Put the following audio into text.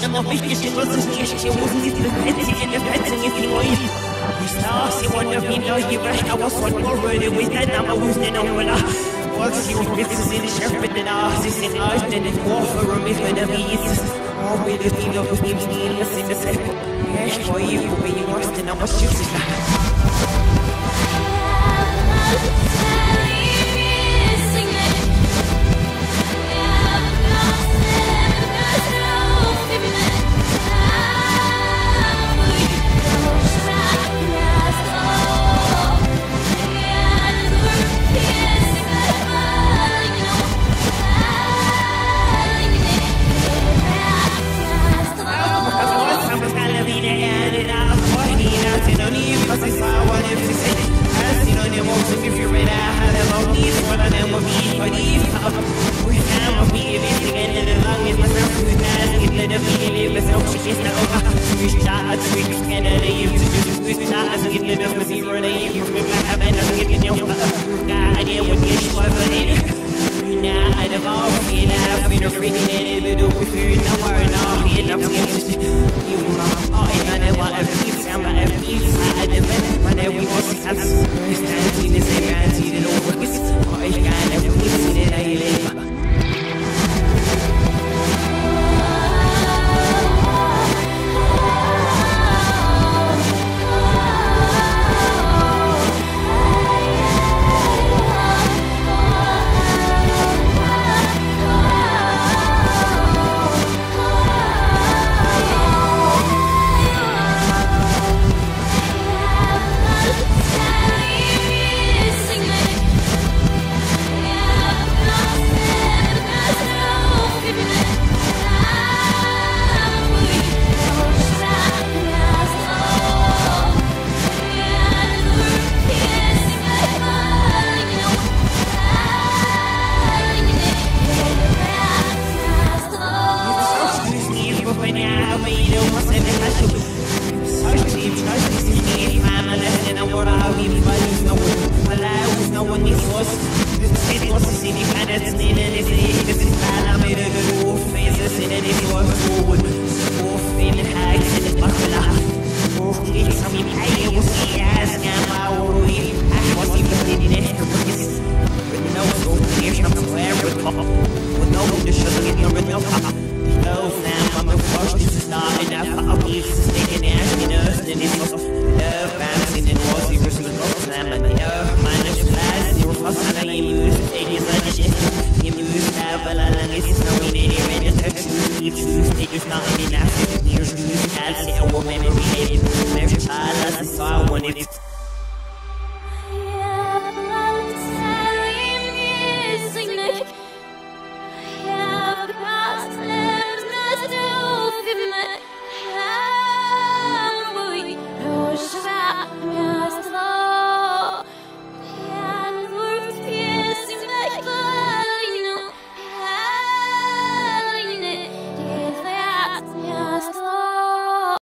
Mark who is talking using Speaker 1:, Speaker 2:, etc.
Speaker 1: immer wichtig, ich muss es nicht, ich muss nicht besetzen, in der Besetzung ist die neue. We saw, see one of me, know you rushed, I was one more ready, we got now, I was in a winner. What's your business in the shepherd and artists in life, and it's war for a mission of ease. All we just need of me, listen to say, yes, for you, but you worse than I was just